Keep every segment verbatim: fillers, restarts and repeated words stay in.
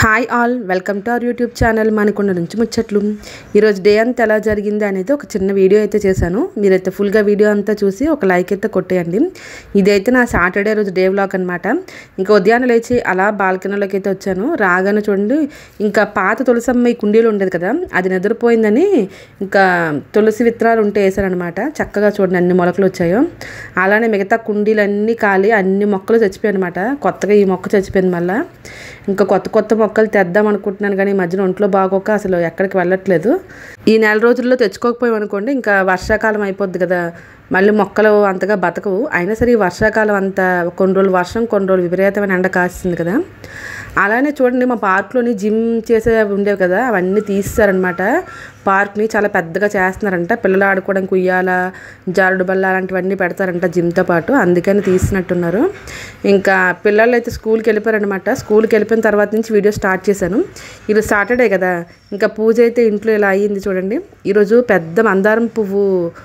Hi all, welcome to our YouTube channel Manakonda నుంచి ముచ్చట్లు. ఈరోజు డే అంతా ఎలా జరిగింది అనేది ఒక చిన్న వీడియో అయితే చేశాను. మీరైతే ఫుల్గా వీడియో అంతా చూసి ఒక లైక్ అయితే కొట్టేయండి. ఇదైతే నా సాటర్డే రోజు డే వ్లాగ్ అనమాట. ఇంకా ఉదయాన్నే లేచి అలా బాల్కనీలోకి అయితే వచ్చాను. రాగానే చూడండి, ఇంకా పాత తులసమ్మ ఈ కుండీలు ఉండేది కదా, అది నిద్రపోయిందని ఇంకా తులసి విత్తనాలు ఉంటే వేసారనమాట. చక్కగా చూడండి అన్ని మొలకలు వచ్చాయో. అలానే మిగతా కుండీలన్నీ ఖాళీ, అన్ని మొక్కలు చచ్చిపోయాయి అనమాట. కొత్తగా ఈ మొక్క చచ్చిపోయింది. మళ్ళీ ఇంకా కొత్త కొత్త మొక్కలు తెద్దాం అనుకుంటున్నాను, కానీ ఈ మధ్యన ఒంట్లో బాగోక అసలు ఎక్కడికి వెళ్ళట్లేదు. ఈ నెల రోజుల్లో తెచ్చుకోకపోయాం అనుకోండి, ఇంకా వర్షాకాలం అయిపోద్ది కదా, మళ్ళీ మొక్కలు అంతగా బతకవు. అయినా సరే ఈ వర్షాకాలం అంతా కొన్ని రోజులు వర్షం, కొన్ని రోజులు విపరీతమైన ఎండ కాస్తుంది కదా. అలానే చూడండి, మా పార్క్లోని జిమ్ చేసే ఉండేవి కదా, అవన్నీ తీస్తారనమాట. పార్క్ని చాలా పెద్దగా చేస్తున్నారంట. పిల్లలు ఆడుకోవడానికి ఉయ్యాల, జారుడు బల్ల అలాంటివన్నీ పెడతారంట జిమ్తో పాటు, అందుకని తీసినట్టున్నారు. ఇంకా పిల్లలు అయితే స్కూల్కి వెళ్ళిపోయారనమాట. స్కూల్కి వెళ్ళిపోయిన తర్వాత నుంచి వీడియో స్టార్ట్ చేశాను. ఈరోజు సాటర్డే కదా, ఇంకా పూజ అయితే ఇంట్లో ఇలా అయ్యింది చూడండి. ఈరోజు పెద్ద మందారం పువ్వు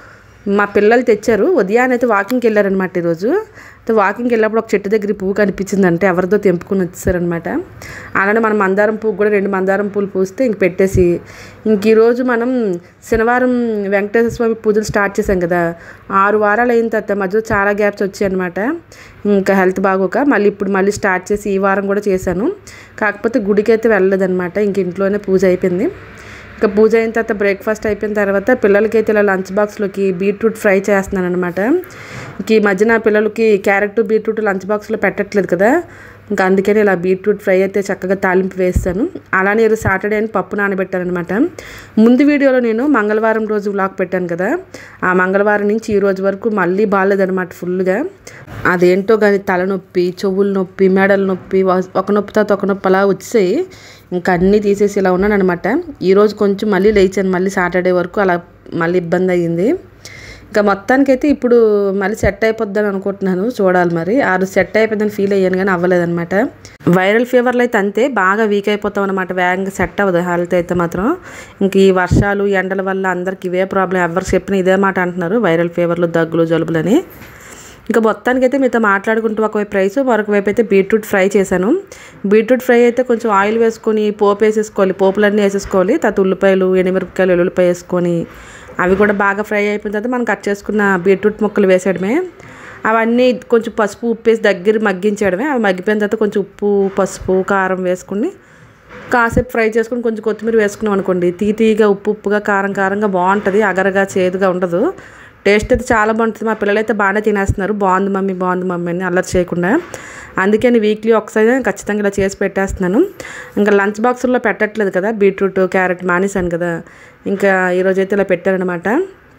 మా పిల్లలు తెచ్చారు. ఉదయాన్నే అయితే వాకింగ్కి వెళ్ళారనమాట. ఈరోజు వాకింగ్కి వెళ్ళినప్పుడు ఒక చెట్టు దగ్గర పువ్వు కనిపించిందంటే ఎవరిదో తెంపుకుని వచ్చేసారనమాట. అలానే మనం మందారం పువ్వు కూడా రెండు మందారం పూలు పూస్తే ఇంక పెట్టేసి, ఇంక ఈరోజు మనం శనివారం వెంకటేశ్వర స్వామి పూజలు స్టార్ట్ చేసాం కదా, ఆరు వారాలు అయిన తర్వాత మధ్యలో చాలా గ్యాప్స్ వచ్చాయి అనమాట. ఇంకా హెల్త్ బాగోక మళ్ళీ ఇప్పుడు మళ్ళీ స్టార్ట్ చేసి ఈ వారం కూడా చేశాను. కాకపోతే గుడికి అయితే వెళ్ళలేదనమాట, ఇంక ఇంట్లోనే పూజ అయిపోయింది. ఇంకా పూజ అయిన తర్వాత బ్రేక్ఫాస్ట్ అయిపోయిన తర్వాత పిల్లలకైతే ఇలా లంచ్ బాక్స్లోకి బీట్రూట్ ఫ్రై చేస్తున్నాను అనమాట. ఇంక ఈ మధ్యన పిల్లలకి క్యారెట్ బీట్రూట్ లంచ్ బాక్స్లో పెట్టట్లేదు కదా, ఇంకా అందుకని ఇలా బీట్రూట్ ఫ్రై అయితే చక్కగా తాలింపు వేస్తాను. అలానే ఈరోజు సాటర్డే అని పప్పు నానబెట్టాను అనమాట. ముందు వీడియోలో నేను మంగళవారం రోజు వ్లాగ్ పెట్టాను కదా, ఆ మంగళవారం నుంచి ఈ రోజు వరకు మళ్ళీ బాగాలేదనమాట ఫుల్గా. అదేంటో కానీ తలనొప్పి, చెవుల నొప్పి, మెడల నొప్పి, ఒక నొప్పి తర్వాత ఒక నొప్పి అలా వచ్చాయి. ఇంకా అన్నీ తీసేసి ఇలా ఉన్నాను అనమాట. ఈరోజు కొంచెం మళ్ళీ లేచాను, మళ్ళీ సాటర్డే వరకు అలా మళ్ళీ ఇబ్బంది అయ్యింది. ఇంకా మొత్తానికైతే ఇప్పుడు మళ్ళీ సెట్ అయిపోద్దని అనుకుంటున్నాను, చూడాలి మరి. ఆ రోజు సెట్ అయిపోద్దని ఫీల్ అయ్యాను కానీ అవ్వలేదన్నమాట. వైరల్ ఫీవర్లు అయితే అంతే, బాగా వీక్ అయిపోతాం అనమాట, వేగంగా సెట్ అవ్వదు హెల్త్ అయితే మాత్రం. ఇంక ఈ వర్షాలు ఎండల వల్ల అందరికి ఇవే ప్రాబ్లం, ఎవరు చెప్పినా ఇదే మాట అంటున్నారు, వైరల్ ఫీవర్లు, దగ్గులు, జలుబులని. ఇంకా మొత్తానికైతే మీతో మాట్లాడుకుంటూ ఒకవైపు రైస్, మరొక వైపు అయితే బీట్రూట్ ఫ్రై చేశాను. బీట్రూట్ ఫ్రై అయితే కొంచెం ఆయిల్ వేసుకొని పోపు వేసేసుకోవాలి, పోపులన్నీ వేసేసుకోవాలి. తర్వాత ఉల్లిపాయలు, ఎండుమిరపకాయలు, వెల్లుల్లిపాయ వేసుకొని అవి కూడా బాగా ఫ్రై అయిపోయిన తర్వాత మనం కట్ చేసుకున్న బీట్రూట్ ముక్కలు వేసేయడమే. అవన్నీ కొంచెం పసుపు ఉప్పు వేసి దగ్గర మగ్గించడమే. అవి మగ్గిపోయిన తర్వాత కొంచెం ఉప్పు, పసుపు, కారం వేసుకుని కాసేపు ఫ్రై చేసుకుని కొంచెం కొత్తిమీర వేసుకున్నాం అనుకోండి, తీతీగా ఉప్పు ఉప్పుగా కారం కారంగా బాగుంటుంది, అగరగా చేదుగా ఉండదు. టేస్ట్ అయితే చాలా బాగుంటుంది. మా పిల్లలు అయితే బాగానే తినేస్తున్నారు, బాగుంది మమ్మీ బాగుంది మమ్మీ అని అల్లరి చేయకుండా. అందుకని వీక్లీ ఒకసారి ఖచ్చితంగా ఇలా చేసి పెట్టేస్తున్నాను. ఇంకా లంచ్ బాక్సుల్లో పెట్టట్లేదు కదా, బీట్రూట్ క్యారెట్ మానేసాను కదా, ఇంకా ఈరోజైతే ఇలా పెట్టారనమాట.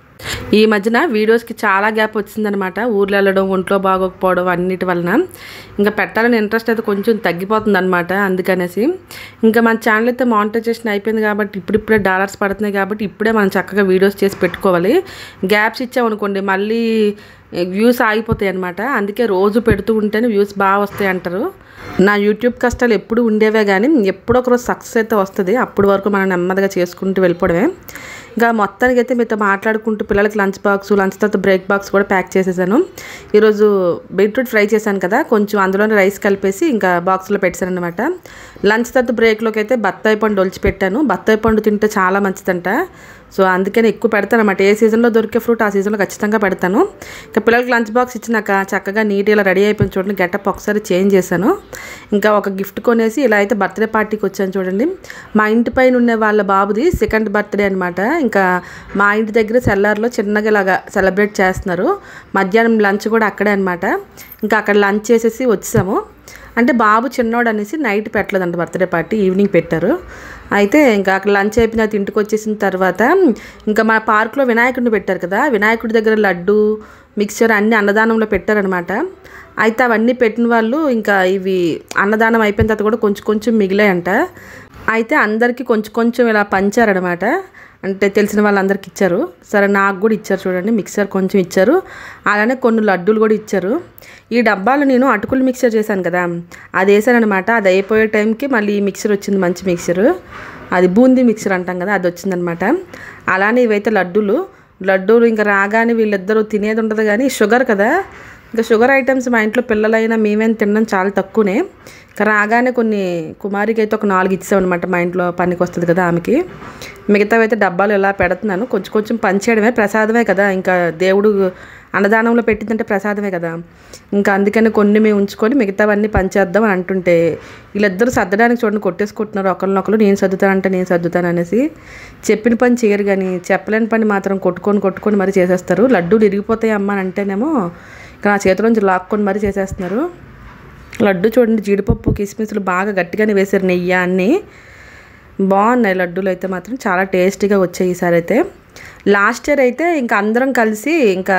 ఈ మధ్యన వీడియోస్కి చాలా గ్యాప్ వచ్చిందనమాట, ఊర్లో వెళ్ళడం, ఒంట్లో బాగోకపోవడం అన్నిటి వలన. ఇంకా పెట్టాలని ఇంట్రెస్ట్ అయితే కొంచెం తగ్గిపోతుంది అనమాట. అందుకనేసి ఇంకా మన ఛానల్ అయితే మానిటైజేషన్ అయిపోయింది కాబట్టి ఇప్పుడిప్పుడే డాలర్స్ పడుతున్నాయి కాబట్టి ఇప్పుడే మనం చక్కగా వీడియోస్ చేసి పెట్టుకోవాలి. గ్యాప్స్ ఇచ్చామనుకోండి మళ్ళీ వ్యూస్ ఆగిపోతాయి అనమాట. అందుకే రోజు పెడుతూ ఉంటేనే వ్యూస్ బాగా వస్తాయి అంటారు. నా యూట్యూబ్ కష్టాలు ఎప్పుడు ఉండేవే కానీ ఎప్పుడో ఒకరోజు సక్సెస్ అయితే వస్తుంది, అప్పటి వరకు మనం నెమ్మదిగా చేసుకుంటూ వెళ్ళిపోవడమే. ఇంకా మొత్తానికి అయితే మీతో మాట్లాడుకుంటూ పిల్లలకి లంచ్ బాక్స్, లంచ్ తర్వాత బ్రేక్ బాక్స్ కూడా ప్యాక్ చేసేసాను. ఈరోజు బీట్రూట్ ఫ్రై చేశాను కదా, కొంచెం అందులోనే రైస్ కలిపేసి ఇంకా బాక్స్లో పెట్టాను అనమాట. లంచ్ తర్వాత బ్రేక్లోకి అయితే బత్తాయి పండు ఒలిచి పెట్టాను. బత్తాయి పండు తింటే చాలా మంచిదంట, సో అందుకని ఎక్కువ పెడతాను అనమాట. ఏ సీజన్లో దొరికే ఫ్రూట్ ఆ సీజన్లో ఖచ్చితంగా పెడతాను. ఇంకా పిల్లలకి లంచ్ బాక్స్ ఇచ్చినాక చక్కగా నీట్గా ఇలా రెడీ అయిపోయింది చూడండి. గెటప్ ఒకసారి చేంజ్ చేశాను. ఇంకా ఒక గిఫ్ట్ కొనేసి ఇలా అయితే బర్త్డే పార్టీకి వచ్చాను చూడండి. మా ఇంటి పైన ఉన్న వాళ్ళ బాబుది సెకండ్ బర్త్డే అనమాట. ఇంకా మా ఇంటి దగ్గర సెల్లార్లో చిన్నగా ఇలాగా సెలబ్రేట్ చేస్తున్నారు. మధ్యాహ్నం లంచ్ కూడా అక్కడే అనమాట. ఇంకా అక్కడ లంచ్ చేసేసి వచ్చాము. అంటే బాబు చిన్నోడు అనేసి నైట్ పెట్టలేదంట బర్త్డే పార్టీ, ఈవినింగ్ పెట్టారు. అయితే ఇంకా అక్కడ లంచ్ అయిపోయిన తర్వాత ఇంటికి వచ్చేసిన తర్వాత ఇంకా మా పార్క్లో వినాయకుడిని పెట్టారు కదా, వినాయకుడి దగ్గర లడ్డు, మిక్చర్ అన్నీ అన్నదానంలో పెట్టారనమాట. అయితే అవన్నీ పెట్టిన వాళ్ళు ఇంకా ఇవి అన్నదానం అయిపోయిన తర్వాత కూడా కొంచెం కొంచెం మిగిలాయంట. అయితే అందరికీ కొంచెం కొంచెం ఇలా పంచారనమాట, అంటే తెలిసిన వాళ్ళందరికి ఇచ్చారు. సరే నాకు కూడా ఇచ్చారు చూడండి, మిక్సర్ కొంచెం ఇచ్చారు, అలానే కొన్ని లడ్డూలు కూడా ఇచ్చారు. ఈ డబ్బాలు నేను అటుకులు మిక్సర్ చేశాను కదా, అది వేసాను అనమాట. అది అయిపోయే టైంకి మళ్ళీ ఈ మిక్సర్ వచ్చింది, మంచి మిక్సర్, అది బూందీ మిక్సర్ అంటాం కదా, అది వచ్చిందనమాట. అలానే ఇవైతే లడ్డూలు లడ్డూలు ఇంకా రాగానే వీళ్ళిద్దరూ తినేది ఉండదు కానీ షుగర్ కదా, ఇంకా షుగర్ ఐటమ్స్ మా ఇంట్లో పిల్లలైనా మేమేం తినడం చాలా తక్కువనే. రాగానే కొన్ని కుమారికి అయితే ఒక నాలుగు ఇచ్చామన్నమాట, మా ఇంట్లో పనికి వస్తుంది కదా ఆమెకి. మిగతావి అయితే డబ్బాలు ఇలా పెడుతున్నాను, కొంచెం కొంచెం పంచేయడమే, ప్రసాదమే కదా, ఇంకా దేవుడు అన్నదానంలో పెట్టిందంటే ప్రసాదమే కదా, ఇంకా అందుకని కొన్ని మేము ఉంచుకొని మిగతావన్నీ పంచేద్దాం అని అంటుంటే వీళ్ళిద్దరూ సర్దడానికి చూడండి కొట్టేసుకుంటున్నారు ఒకరినొకరు. నేను సర్దుతానంటే నేను సర్దుతాను అనేసి చెప్పిన పని చేయరు, కానీ చెప్పలేని పని మాత్రం కొట్టుకొని కొట్టుకొని మరీ చేసేస్తారు. లడ్డూలు ఇరిగిపోతాయి అమ్మ అని అంటేనేమో ఇక నా చేతిలోంచి లాక్కొని మరీ చేసేస్తున్నారు. లడ్డు చూడండి, జీడిపప్పు కిస్మిస్లు బాగా గట్టిగానే వేసారు, నెయ్యి అన్నీ బాగున్నాయి. లడ్డూలు అయితే మాత్రం చాలా టేస్టీగా వచ్చాయి ఈసారి అయితే. లాస్ట్ ఇయర్ అయితే ఇంకా అందరం కలిసి ఇంకా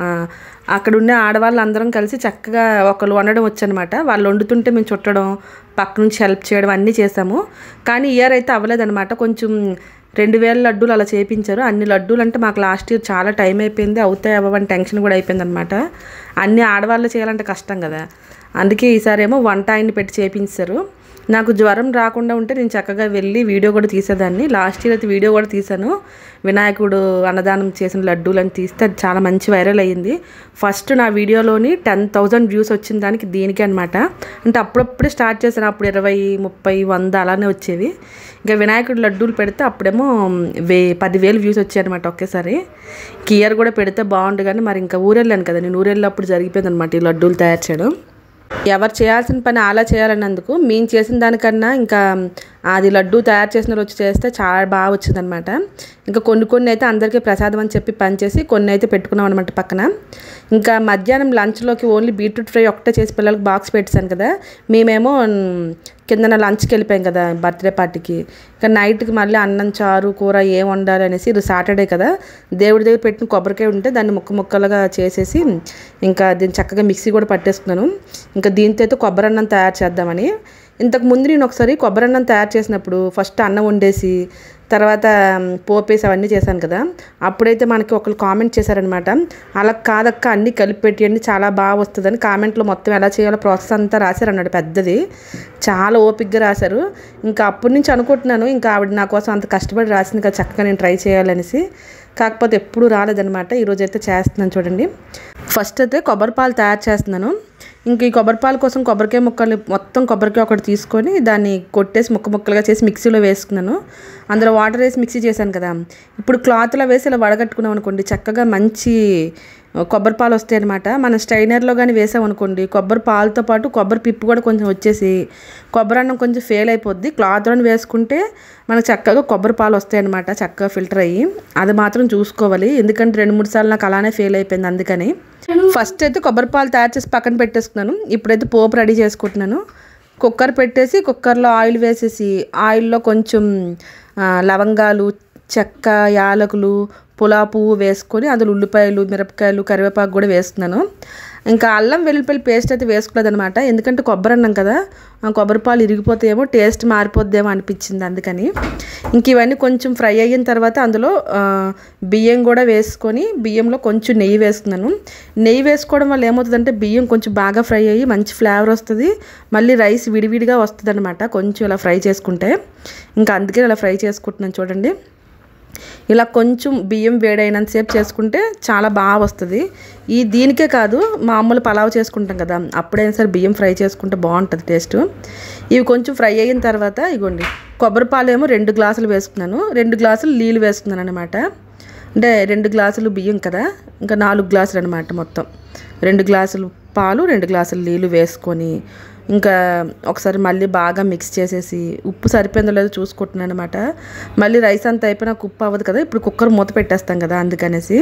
అక్కడ ఉండే ఆడవాళ్ళు అందరం కలిసి చక్కగా ఒకళ్ళు వండడం వచ్చనమాట. వాళ్ళు వండుతుంటే మేము చుట్టడం, పక్క నుంచి హెల్ప్ చేయడం అన్నీ చేసాము. కానీ ఇయర్ అయితే అవ్వలేదన్నమాట, కొంచెం రెండు వేల లడ్డూలు అలా చేయించారు. అన్ని లడ్డూలు అంటే మాకు లాస్ట్ ఇయర్ చాలా టైం అయిపోయింది, అవుతాయి అవ్వని టెన్షన్ కూడా అయిపోయింది అనమాట. అన్ని ఆడవాళ్ళు చేయాలంటే కష్టం కదా, అందుకే ఈసారి ఏమో వంట ఆయన్ని పెట్టి చేయించారు. నాకు జ్వరం రాకుండా ఉంటే నేను చక్కగా వెళ్ళి వీడియో కూడా తీసేదాన్ని. లాస్ట్ ఇయర్ అయితే వీడియో కూడా తీశాను, వినాయకుడు అన్నదానం చేసిన లడ్డూలని తీస్తే అది చాలా మంచి వైరల్ అయ్యింది. ఫస్ట్ నా వీడియోలోని టెన్ థౌజండ్ వ్యూస్ వచ్చిన దానికి దీనికి అనమాట. అంటే అప్పుడప్పుడే స్టార్ట్ చేశాను, అప్పుడు ఇరవై ముప్పై వంద అలానే వచ్చేవి. ఇంకా వినాయకుడు లడ్డూలు పెడితే అప్పుడేమో వే పదివేలు వ్యూస్ వచ్చాయి అనమాట ఒకేసారి. ఇయర్ కూడా పెడితే బాగుండు, కానీ మరి ఇంకా ఊరెళ్ళాను కదా నేను, ఊరెళ్ళినప్పుడు జరిగిపోయింది అనమాట ఈ లడ్డూలు తయారు చేయడం. ఎవరు చేయాల్సిన పని అలా చేయాలన్నందుకు మేము చేసిన దానికన్నా ఇంకా అది లడ్డు తయారు చేసిన రోజు చేస్తే చాలా బాగా వచ్చిందనమాట. ఇంకా కొన్ని కొన్ని అయితే అందరికీ ప్రసాదం అని చెప్పి పనిచేసి కొన్ని అయితే పెట్టుకున్నాం అనమాట పక్కన. ఇంకా మధ్యాహ్నం లంచ్లోకి ఓన్లీ బీట్రూట్ ఫ్రై ఒకటే చేసి పిల్లలకు బాక్స్ పెట్టాను కదా, మేమేమో కిందన లంచ్కి వెళ్ళిపోయాం కదా బర్త్డే పార్టీకి. ఇంకా నైట్కి మళ్ళీ అన్నం చారు కూర ఏం వండాలి అనేసి, ఇది సాటర్డే కదా, దేవుడి దగ్గర పెట్టిన కొబ్బరికాయ ఉంటే దాన్ని ముక్క ముక్కలుగా చేసేసి ఇంకా దీన్ని చక్కగా మిక్సీ కూడా పట్టేసుకున్నాను. ఇంకా దీంతో అయితే కొబ్బరి అన్నం తయారు చేద్దామని. ఇంతకు ముందు నేను ఒకసారి కొబ్బరి అన్నం తయారు చేసినప్పుడు ఫస్ట్ అన్నం వండేసి తర్వాత పోపేసి అవన్నీ చేశాను కదా, అప్పుడైతే మనకి ఒకరు కామెంట్ చేశారనమాట, అలా కాదక్క అన్నీ కలిపి పెట్టియండి చాలా బాగా వస్తుందని. కామెంట్లో మొత్తం ఎలా చేయాలో ప్రాసెస్ అంతా రాశారు అన్నాడు, పెద్దది చాలా ఓపిక్గా రాశారు. ఇంకా అప్పటి నుంచి అనుకుంటున్నాను, ఇంకా ఆవిడ నా కోసం అంత కష్టపడి రాసింది కదా చక్కగా నేను ట్రై చేయాలనేసి. కాకపోతే ఎప్పుడూ రాలేదనమాట, ఈరోజు అయితే చేస్తున్నాను చూడండి. ఫస్ట్ అయితే కొబ్బరి పాలు తయారు చేస్తున్నాను. ఇంక ఈ కొబ్బరి పాలు కోసం కొబ్బరికాయ ముక్కలు మొత్తం కొబ్బరికాయ ఒకటి తీసుకొని దాన్ని కొట్టేసి ముక్క ముక్కలుగా చేసి మిక్సీలో వేసుకున్నాను. అందులో వాటర్ వేసి మిక్సీ చేశాను కదా, ఇప్పుడు క్లాత్లో వేసి ఇలా వడగట్టుకున్నాం అనుకోండి చక్కగా మంచి కొబ్బరి పాలు వస్తాయి అనమాట. మన స్ట్రైనర్లో కానీ వేసాం అనుకోండి కొబ్బరి పాలతో పాటు కొబ్బరి పిప్పు కూడా కొంచెం వచ్చేసి కొబ్బరి అన్నం కొంచెం ఫెయిల్ అయిపోద్ది. క్లాత్లో వేసుకుంటే మనకు చక్కగా కొబ్బరి పాలు వస్తాయి అనమాట, చక్కగా ఫిల్టర్ అయ్యి. అది మాత్రం చూసుకోవాలి, ఎందుకంటే రెండు మూడు సార్లు నాకు అలానే ఫెయిల్ అయిపోయింది. అందుకని ఫస్ట్ అయితే కొబ్బరి పాలు తయారు చేసి పక్కన పెట్టేసుకున్నాను. ఇప్పుడైతే పోపు రెడీ చేసుకుంటున్నాను. కుక్కర్ పెట్టేసి కుక్కర్లో ఆయిల్ వేసేసి ఆయిల్లో కొంచెం లవంగాలు, చెక్క, యాలకులు, పులా పువ్వు వేసుకొని అందులో ఉల్లిపాయలు, మిరపకాయలు, కరివేపాకు కూడా వేస్తున్నాను. ఇంకా అల్లం వెల్లుల్లి పేస్ట్ అయితే వేసుకోలేదనమాట, ఎందుకంటే కొబ్బరి అన్నం కదా, కొబ్బరి పాలు ఇరిగిపోతాయేమో టేస్ట్ మారిపోద్దేమో అనిపించింది అందుకని. ఇంక ఇవన్నీ కొంచెం ఫ్రై అయిన తర్వాత అందులో బియ్యం కూడా వేసుకొని బియ్యంలో కొంచెం నెయ్యి వేస్తున్నాను. నెయ్యి వేసుకోవడం వల్ల ఏమవుతుందంటే బియ్యం కొంచెం బాగా ఫ్రై అయ్యి మంచి ఫ్లేవర్ వస్తుంది, మళ్ళీ రైస్ విడివిడిగా వస్తుంది అనమాట కొంచెం ఇలా ఫ్రై చేసుకుంటే. ఇంకా అందుకే ఇలా ఫ్రై చేసుకుంటున్నాను చూడండి. ఇలా కొంచెం బియ్యం వేడైనంతసేపు చేసుకుంటే చాలా బాగా వస్తుంది. ఈ దీనికే కాదు మామూలు పలావ్ చేసుకుంటాం కదా అప్పుడైనా సరే బియ్యం ఫ్రై చేసుకుంటే బాగుంటుంది టేస్ట్. ఇవి కొంచెం ఫ్రై అయిన తర్వాత ఇగోండి కొబ్బరి పాలు ఏమో రెండు గ్లాసులు వేసుకున్నాను, రెండు గ్లాసులు నీళ్ళు వేసుకున్నాను అనమాట. అంటే రెండు గ్లాసులు బియ్యం కదా, ఇంకా నాలుగు గ్లాసులు అనమాట మొత్తం. రెండు గ్లాసులు పాలు రెండు గ్లాసులు నీళ్ళు వేసుకొని ఇంకా ఒకసారి మళ్ళీ బాగా మిక్స్ చేసేసి ఉప్పు సరిపోయిందో లేదో చూసుకుంటున్నాను అనమాట. మళ్ళీ రైస్ అంతా అయిపోయినాక ఉప్పు అవ్వదు కదా, ఇప్పుడు కుక్కర్ మూత పెట్టేస్తాం కదా అందుకనేసి.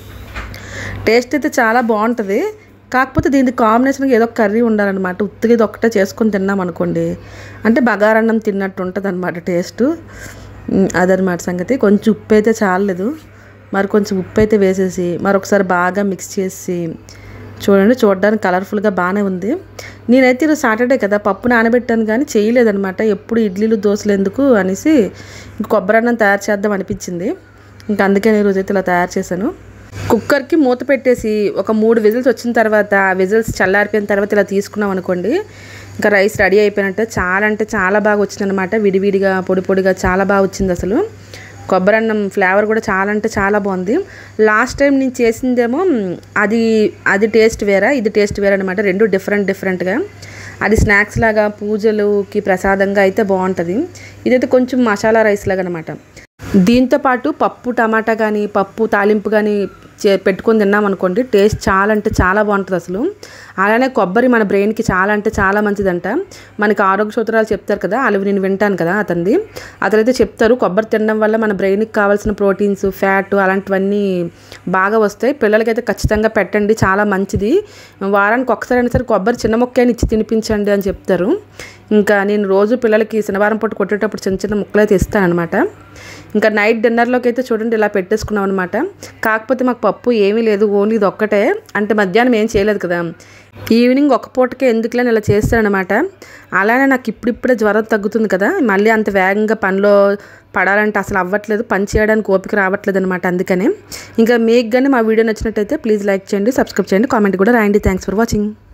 టేస్ట్ అయితే చాలా బాగుంటుంది, కాకపోతే దీనికి కాంబినేషన్గా ఏదో కర్రీ ఉండాలన్నమాట. ఉత్తిగా ఇది ఒక్కటే చేసుకొని తిన్నాం అనుకోండి అంటే బగారన్నం తిన్నట్టు ఉంటుంది అనమాట టేస్ట్. అదనమాట సంగతి. కొంచెం ఉప్పు అయితే చాలలేదు, మరి కొంచెం ఉప్పు అయితే వేసేసి మరొకసారి బాగా మిక్స్ చేసి చూడండి, చూడడానికి కలర్ఫుల్గా బాగానే ఉంది. నేనైతే ఈరోజు సాటర్డే కదా పప్పు నానబెట్టాను కానీ చేయలేదనమాట, ఎప్పుడు ఇడ్లీలు దోశలు ఎందుకు అనేసి ఇంక కొబ్బరి అన్నం తయారు చేద్దాం అనిపించింది. ఇంకా అందుకే ఈరోజు అయితే ఇలా తయారు చేశాను. కుక్కర్కి మూత పెట్టేసి ఒక మూడు విజిల్స్ వచ్చిన తర్వాత ఆ విజిల్స్ చల్లారిపోయిన తర్వాత ఇలా తీసుకున్నాం అనుకోండి ఇంకా రైస్ రెడీ అయిపోయినట్టే. చాలా అంటే చాలా బాగా వచ్చిందనమాట, విడివిడిగా పొడి పొడిగా చాలా బాగా వచ్చింది అసలు. కొబ్బరి అన్నం ఫ్లేవర్ కూడా చాలా అంటే చాలా బాగుంది. లాస్ట్ టైం నేను చేసిందేమో అది అది టేస్ట్ వేరే, ఇది టేస్ట్ వేరే అనమాట. రెండు డిఫరెంట్ డిఫరెంట్గా. అది స్నాక్స్ లాగా పూజలుకి ప్రసాదంగా అయితే బాగుంటుంది. ఇదైతే కొంచెం మసాలా రైస్ లాగా అనమాట. దీంతోపాటు పప్పు టమాటా కానీ పప్పు తాలింపు కానీ చే పెట్టుకొని తిన్నామనుకోండి టేస్ట్ చాలా అంటే చాలా బాగుంటుంది అసలు. అలానే కొబ్బరి మన బ్రెయిన్కి చాలా అంటే చాలా మంచిదంట. మనకి ఆరోగ్య సూత్రాలు చెప్తారు కదా, అవి నేను వింటాను కదా అతనిది. అతనైతే చెప్తారు కొబ్బరి తినడం వల్ల మన బ్రెయిన్కి కావాల్సిన ప్రోటీన్స్ ఫ్యాట్ అలాంటివన్నీ బాగా వస్తాయి. పిల్లలకైతే ఖచ్చితంగా పెట్టండి, చాలా మంచిది. వారానికి ఒకసారి అయినా సరే కొబ్బరి చిన్న మొక్కని ఇచ్చి తినిపించండి అని చెప్తారు. ఇంకా నేను రోజు పిల్లలకి శనివారం పూట కొట్టేటప్పుడు చిన్న చిన్న ముక్కలు అయితే ఇస్తాను అనమాట. ఇంకా నైట్ డిన్నర్లోకి అయితే చూడండి ఇలా పెట్టేసుకున్నాం అనమాట. కాకపోతే మాకు పప్పు ఏమీ లేదు, ఓన్లీ ఇది ఒక్కటే. అంటే మధ్యాహ్నం ఏం చేయలేదు కదా, ఈవినింగ్ ఒక పూటకే ఎందుకులేని ఇలా చేస్తానమాట. అలానే నాకు ఇప్పుడిప్పుడే జ్వరం తగ్గుతుంది కదా, మళ్ళీ అంత వేగంగా పనిలో పడాలంటే అసలు అవ్వట్లేదు, పని చేయడానికి ఓపిక రావట్లేదు అనమాట. అందుకనే ఇంకా మీకు కానీ మా వీడియో నచ్చినట్టయితే ప్లీజ్ లైక్ చేయండి, సబ్స్క్రైబ్ చేయండి, కామెంట్ కూడా రాయండి. Thanks for watching.